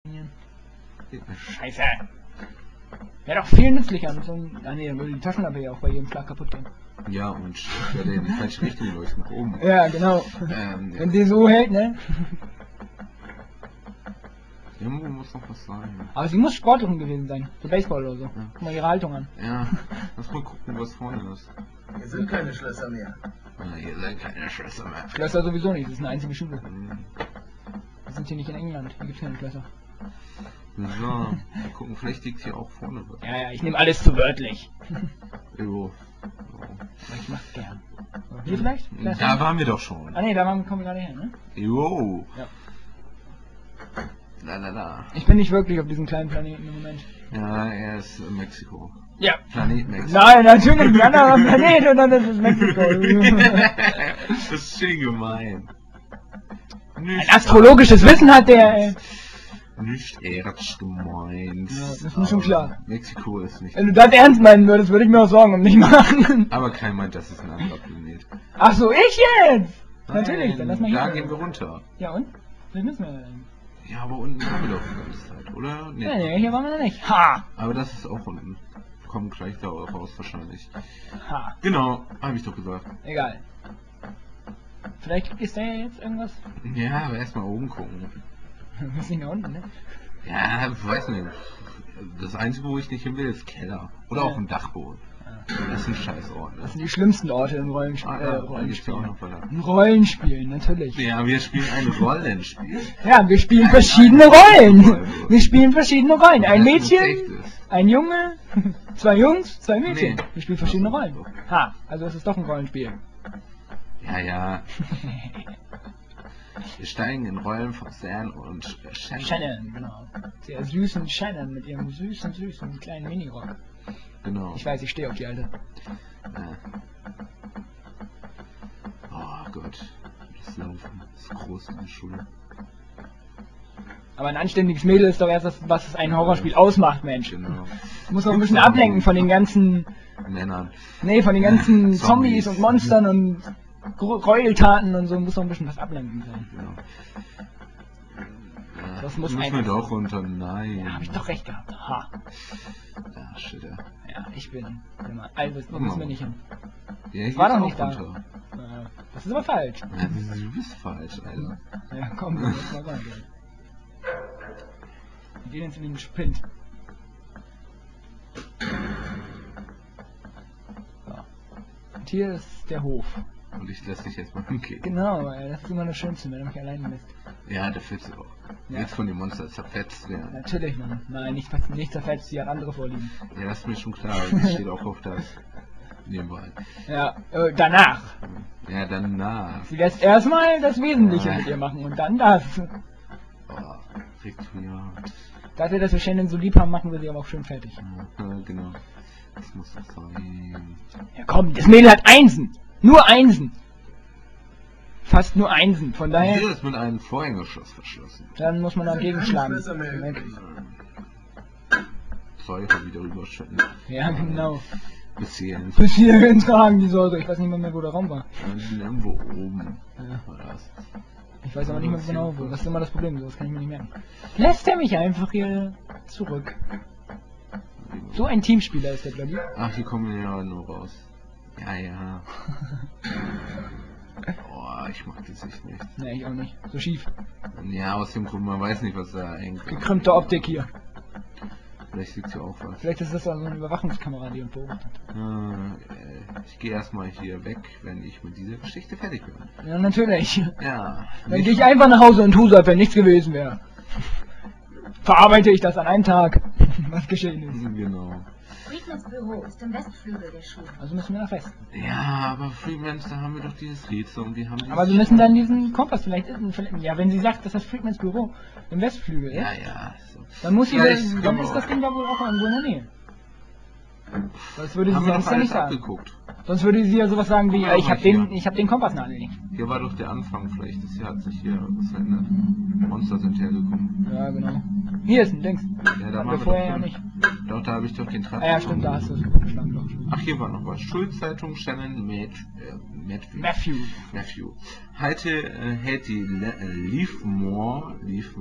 Scheiße. Wäre doch viel nützlicher. So ein... Ah ne, dann würde die Taschenlampe ja auch bei jedem Schlag kaputt gehen. Ja, und ich werde in die falsche Richtung leuchten, nach oben. Ja, genau. Wenn die so hält, ne? Irgendwo muss noch was sein. Aber sie muss Sportlerin gewesen sein. So Baseball oder so. Ja. Guck mal ihre Haltung an. Ja, lass mal gucken, was vorne ist. Hier sind keine Schlösser mehr. Ja, hier sind keine Schlösser mehr. Schlösser sowieso nicht, das ist eine einzige Schule. Hm. Wir sind hier nicht in England, hier gibt es keine Schlösser. So, mal gucken, vielleicht liegt hier auch vorne was. Ja, ich nehme alles zu wörtlich. Jo. Aber ich mach's gern. Hier vielleicht? Da waren wir doch schon. Ah ne, kommen wir gerade her, ne? Jo. Ja. La. Ich bin nicht wirklich auf diesem kleinen Planeten im Moment. Ja, er ist in Mexiko. Ja. Planet Mexiko. Nein, natürlich ein anderer Planet und dann ist es Mexiko. Das ist schön gemein. Ein astrologisches Wissen hat der, ey. Nicht ernst gemeint. Ja, das ist mir schon klar. Mexiko ist nicht. Wenn du das ernst meinen würdest, würde ich mir auch Sorgen um dich machen. Aber kein meint, das ist ein anderer Planet. Ach so, ich jetzt! Nein, Natürlich, dann lass mal hier. Da gehen wir runter. Ja und? Das müssen wir dann. Ja, aber unten haben wir doch die ganze Zeit, oder? Nee. Nee, hier waren wir noch nicht. Ha! Aber das ist auch unten. Kommen gleich da raus wahrscheinlich. Ha. Genau, habe ich doch gesagt. Egal. Vielleicht ist da jetzt irgendwas? Ja, aber erstmal oben gucken. Wir müssen nicht nach unten, ne? Ja, ich weiß nicht. Das Einzige, wo ich nicht hin will, ist Keller. Oder Ja. auch ein Dachboden. Das ist ein Scheißort. Das sind die schlimmsten Orte im Rollenspiel. Da gibt's ja auch noch weiter. Ein Rollenspiel, natürlich. Ja, wir spielen ein Rollenspiel. Ja, wir spielen verschiedene Rollen. Wir spielen verschiedene Rollen. Ein Das ist Mädchen, echtes. ein Junge, zwei Jungs, zwei Mädchen. Nee. Wir spielen verschiedene Ach so. Rollen. Ha, also es ist doch ein Rollenspiel. Ja. Wir steigen in Rollen von Sam und Shannon. Shannon, genau. Der süßen Shannon mit ihrem süßen kleinen Minirock. Genau. Ich weiß, ich stehe auf die Alte. Ja. Oh Gott. Das Laufen ist groß in der Schule. Aber ein anständiges Mädel ist doch erst das, was ein Horrorspiel ausmacht, Mensch. Genau. Muss noch ein bisschen ablenken von den ganzen... Männern. Nee, von den ganzen Zombies. Zombies und Monstern und Gräueltaten und so. Muss noch ein bisschen was ablenken sein. Genau. Ja, Das muss müssen wir einfach- doch runter. Nein. Ja, hab ich doch recht gehabt. Ha. Ja, shit, ja. Ja, ich bin immer. Also, da müssen wir nicht hin. Ja, hier War ist doch auch nicht da. runter. Das ist aber falsch. Ja, du bist falsch, Alter. Ja, komm, wir müssen mal rein. Wir gehen jetzt in den Sprint. So. Und hier ist der Hof. Und ich lasse dich jetzt mal hingehen. Genau, das ist immer das Schönste, wenn er mich alleine lässt. Ja, der fühlt sich auch. Ja. Jetzt von den Monstern zerfetzt werden. Natürlich, Mann. Nein, nicht zerfetzt, die hat andere vorliegen. Ja, das ist mir schon klar. Das steht auch auf das. Nebenbei. Ja, danach. Ja, danach. Sie lässt erstmal das Wesentliche Ja. mit ihr machen und dann das. Oh, regt mich an. Dafür, dass wir Shannon so lieb haben, machen wir sie aber auch schön fertig. Ja, genau. Das muss doch sein. Ja komm, das Mädel hat Einsen. Nur Einsen. Fast nur Einsen. Von daher, Hier ist mit einem Vorhängeschloss verschlossen. dann muss man dagegen schlagen. Schlösser mehr übrig. Säure wieder rüberschütten. Ja, genau. Bis hierhin. Bis hierhin tragen die Säure. Ich weiß nicht mehr, wo der Raum war. Irgendwo oben. Ja. War das. Ich weiß aber nicht mehr genau wo. Das ist immer das Problem. Das kann ich mir nicht merken. Lässt er mich einfach hier zurück. So ein Teamspieler ist der Bloody. Ach, hier kommen wir ja nur raus. Ja. Oh, ich mag die Sicht nicht. Nee, ich auch nicht. So schief. Ja, aus dem Grund, man weiß nicht, was da hängt. Gekrümmte Optik hier. Vielleicht liegt hier auch was. Vielleicht ist das also eine Überwachungskamera, die uns beobachtet. Ich gehe erstmal hier weg, wenn ich mit dieser Geschichte fertig bin. Ja, natürlich. Ja. Dann gehe ich einfach nach Hause und tue so, als wenn nichts gewesen wäre. Verarbeite ich das an einem Tag, was geschehen ist. Genau. Friedmans Büro ist im Westflügel der Schule. Also müssen wir nach Westen. Ja, aber Freemans, da haben wir doch dieses Rätsel und wir haben dieses... Aber wir müssen dann diesen Kompass vielleicht... Ja, wenn sie sagt, dass das Friedmans Büro im Westflügel ist, Ja. So. dann muss sie... Vielleicht Dann können wir ist das auch- Ding da wohl auch irgendwo in der Nähe. Das würde sie Haben wir sonst doch ja alles nicht sagen. abgeguckt. Sonst würde sie ja sowas sagen wie, Ja, ich hab hier. den Kompassnadel nicht. Hier war doch der Anfang, vielleicht ist hier, hat sich hier was verändert. Monster sind hergekommen. Ja, genau. Hier ist ein Dings. Ja, da Hatten waren wir wir vorher doch ja drin. nicht. Doch, da habe ich doch den Treffen. Ah ja, stimmt, da hast du es vorgeschlagen, glaube ich. Ach, hier war noch was. Schulzeitung, Shannon, Matthew. Heute hält die Leafmore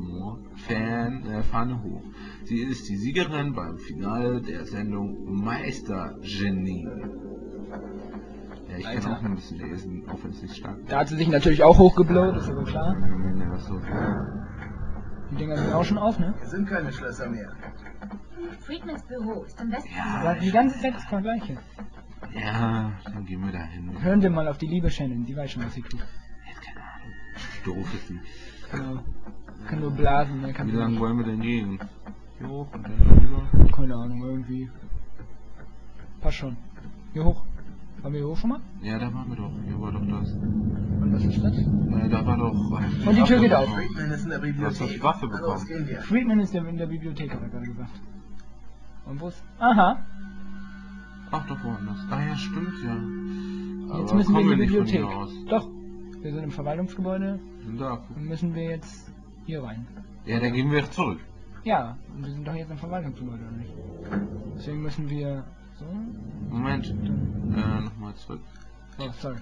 Fahne hoch. Sie ist die Siegerin beim Finale der Sendung Meistergenie. Ja, ich kann auch ein bisschen lesen, auch wenn es nicht stark ist. Da hat sie sich natürlich auch hochgeblowt, ist aber klar. Ja, so. Die Dinger sind auch schon auf, ne? Wir sind keine Schlösser mehr. Friedmans Büro ist im Westen. Ja, die ganze Zeit das Gleiche. Ja, dann gehen wir da hin. Hören wir mal auf die liebe Shannon, die weiß schon, was sie tut. Keine Ahnung. Doof ist die. Genau. Kann nur blasen, ne? Wie lange wollen wir denn gehen? Hier hoch und dann rüber? Keine Ahnung, irgendwie. Passt schon. Hier hoch. Waren wir hier hoch schon mal? Ja, da waren wir doch. Hier war doch das. Und was ist das? Da war doch... Und die Tür geht auf. Friedman ist in der Du hast doch Bibliothek. die Waffe Los, bekommen. gehen wir. Friedman ist in der Bibliothek, hat er gerade gesagt. Und wo ist... Aha. Ach, doch woanders. Ah ja, stimmt ja. Jetzt Aber müssen wir in die kommen nicht von Bibliothek. hier aus. Doch. Wir sind im Verwaltungsgebäude. Da. Und müssen wir jetzt hier rein. Ja, dann gehen wir zurück. Ja, und wir sind doch jetzt im Verwaltungsgebäude, oder nicht? Deswegen müssen wir... So? Moment. Nochmal zurück. Oh, sorry.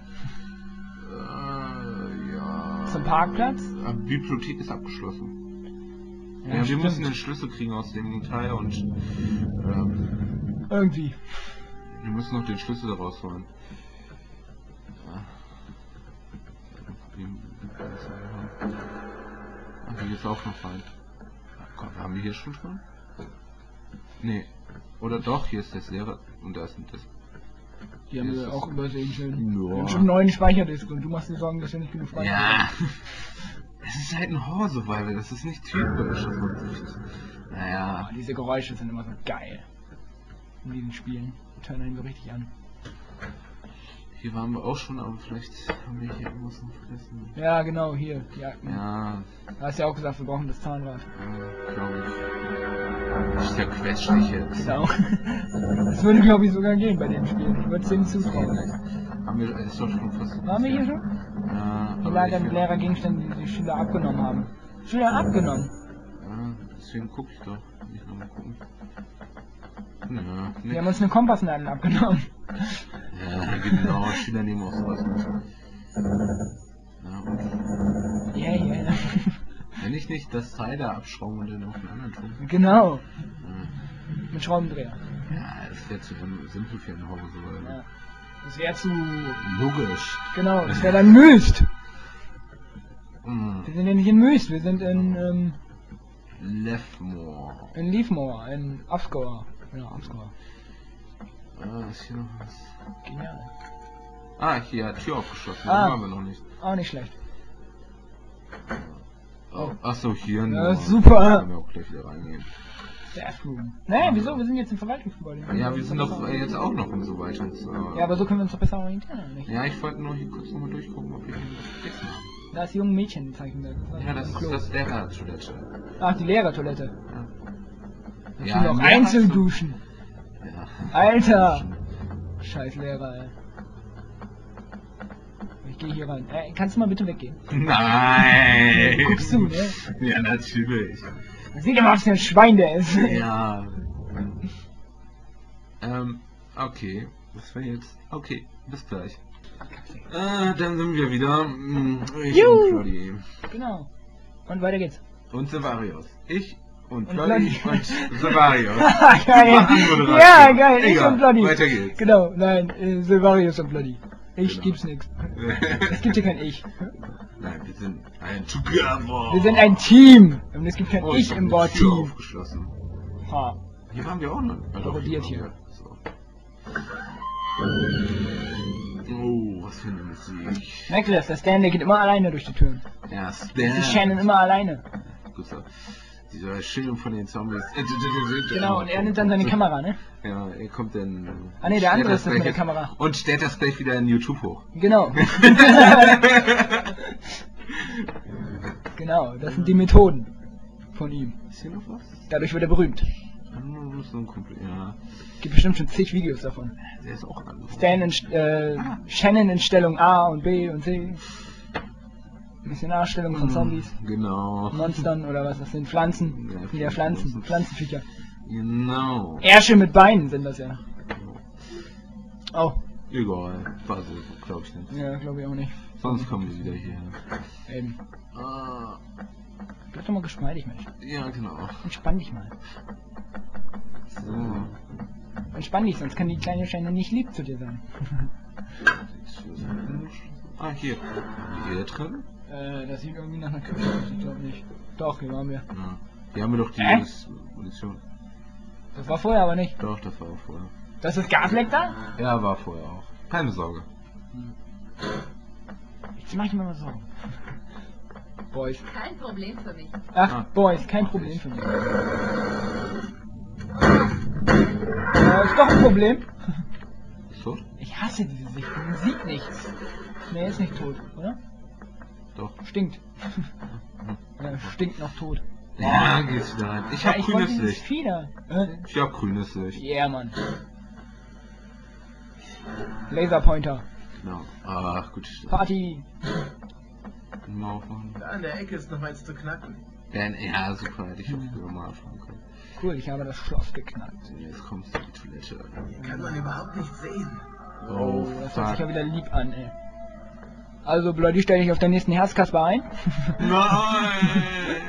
Ja. Zum Parkplatz? Aber die Bibliothek ist abgeschlossen. Ja, wir stimmt. müssen den Schlüssel kriegen aus dem Teil und Irgendwie. wir müssen noch den Schlüssel da rausholen. Ach, hier geht's auch noch rein. Komm, haben wir hier schon drin? Nee. Oder doch, hier ist das leere und da ist ein Disk. Die haben Hier wir ist auch das- übersehen schön. Wir Ja. haben schon 9 Speicherdisk und du machst dir Sorgen, dass wir nicht genug Speicher Ja. Es ist halt ein Horror-Survival, das ist nicht typisch. Das macht sich- Naja. haben. Diese Geräusche sind immer so geil. In diesen Spielen. Die tönen einen so richtig an. Hier waren wir auch schon, aber vielleicht haben wir hier irgendwas noch vergessen. Ja, genau, hier. Ja, Ja, du hast ja auch gesagt, wir brauchen das Zahnrad. glaube ich. Ich zerquetsch dich jetzt. Genau. Das würde, glaube ich, sogar gehen bei dem Spiel. Ich würde es denen zutrauen. Haben wir, das ist doch schon fast... Waren wir hier schon? Ja, Hier aber lagern ich- leere Gegenstände, die die Schüler abgenommen haben. Schüler abgenommen? Ja, deswegen gucke ich doch. Nicht nochmal gucken. Ja, Die haben uns eine Kompassnadel abgenommen. ja, genau. Schüler nehmen auch sowas mit. Ja, und Ja. wenn ich nicht das Teil da abschrauben und dann auf den anderen tun. Genau. Ja, Mit Schraubendreher. das wäre zu simpel für ein Hause. Ja. Das wäre zu... Logisch. Genau, das wäre dann Myst. Mhm. Wir sind ja nicht in Myst, wir sind in Leftmore. Leafmore, in Afgor. Genau, Afgor. Ist hier noch was? Genial. Hier hat Tür aufgeschlossen. Ah. Den haben wir noch nicht. Auch nicht schlecht. Oh. Achso, hier nur. Ja, super. Da können wir auch gleich wieder reingehen. Bathroom. Naja, wieso? Wir sind jetzt im Verwaltungsgebäude. Ja, wir sind doch jetzt auch noch im Soweitungs... Ja, aber so können wir uns doch besser orientieren, oder nicht? Ja, ich wollte nur hier kurz nochmal durchgucken, ob wir hier was vergessen haben. Da ist junge Mädchen zeichnen wir. Ja, das ist das Lehrertoilette. Ach, die Lehrertoilette. Ja. Da Ja, sind noch Lehrer- Einzelduschen. Ja. Alter! Scheiß Lehrer, ey. Ich gehe hier rein. Kannst du mal bitte weggehen? Nein! Guckst du, ne? Ja, natürlich. Man sieht immer, was für ein Schwein der ist. Ja. Okay. Was war jetzt? Okay, bis gleich. Dann sind wir wieder. Ich Juhu. und Floddy. Genau. Und weiter geht's. Und Sevarius. Ich und Und Floddy Floddy. und Sevarius. Geil. Anmoderation. Ja, geil. Ich Egal, und Bloody. weiter geht's. Genau, nein, Silvarius und Bloody. Ich Genau. gibt's nix. Es gibt hier kein Ich. Nein, wir sind ein Together. Wir sind ein Team. Und es gibt kein Oh, Ich hab im die Wort Tür Team. aufgeschlossen. Ha. Hier waren wir auch noch. Ah, doch, Parodiert waren hier. wir. So. Oh, was für eine Musik. Merkst du das? Der Stan, der geht immer alleine durch die Türen. Ja, Das ist Shannon Stan. immer alleine. Gut so. Diese Schilderung von den Zombies. Genau, und er nimmt dann seine Kamera, ne? Ja, er kommt dann. Ah, nee, der andere stellt ist das mit der gleich- Kamera. Und stellt das gleich wieder in YouTube hoch. Genau. Genau, das sind die Methoden von ihm. Ist hier noch was? Dadurch wird er berühmt. So ein Kumpel, ja. Gibt bestimmt schon zig Videos davon. Der ist auch an. Stan in, Shannon in Stellung A und B und C. Missionarstellung von Zombies, Genau. Monstern oder was das sind, Pflanzen. Ja, Ja, Pflanzen, Pflanzenviecher. Genau. Ärsche mit Beinen sind das ja. Oh, Egal, war so, glaube ich nicht. Ja, glaube ich auch nicht. Sonst kommen wir wieder hier. Eben. Ah, Bleib doch mal geschmeidig, Mensch. ja, genau. Entspann dich mal. So. Entspann dich, sonst kann die kleine Scheine nicht lieb zu dir sein. Ah, hier. Hier drin? Das sieht irgendwie nach einer Küche aus, ich glaube nicht. Doch, hier waren wir. Ja. Hier haben wir doch dieses Munition. Das war vorher aber nicht. Doch, das war auch vorher. Das ist Gasleck da? Ja, war vorher auch. Keine Sorge. Jetzt mach ich mir mal Sorgen. Boys. Kein Problem für mich. Ach, Ah, Boys, kein mach Problem ich. für mich. Ist doch ein Problem. Ist tot? Ich hasse diese Sicht, man sieht nichts. Nee, ist nicht tot, oder? Doch. Stinkt. Ja, stinkt noch tot. Ja, geht's wieder rein. Ich hab wollte grünes dieses Licht. Fieder. Ich hab grünes Licht. Yeah, Mann. Laserpointer. Genau. Ach, gut. Party. Mal aufmachen. Da an der Ecke ist noch eins zu knacken. Ja, super, hätte ich auch früher mal anfangen können. Cool, ich habe das Schloss geknackt. Jetzt kommst du in die Toilette. Hier kann man überhaupt nicht sehen. Oh, Das hört sich ja fuck. wieder lieb an, ey. Also, Leute, stelle ich auf der nächsten Herzkasper ein. Nein!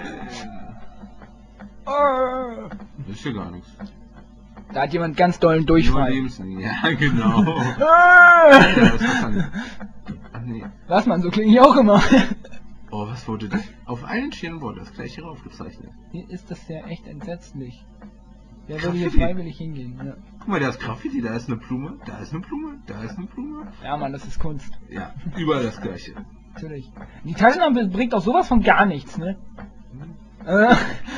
Das ist ja gar nichts. Da hat jemand ganz dollen Nur Durchfall. Lebensmittel. Ja, genau. Ja, das ist dann... Ach nee. Was, man, so klinge ich auch immer. Oh, was wurde das? Auf allen Schirmen wurde das gleiche raufgezeichnet. Hier ist das ja echt entsetzlich. Der würde hier Graffiti. freiwillig hingehen. Ja. Guck mal, da ist Graffiti, da ist eine Blume, da ist eine Blume, da ist eine Blume. Ja, Mann, das ist Kunst. Ja, überall das gleiche. Natürlich. Die Taschenlampe bringt auch sowas von gar nichts, ne?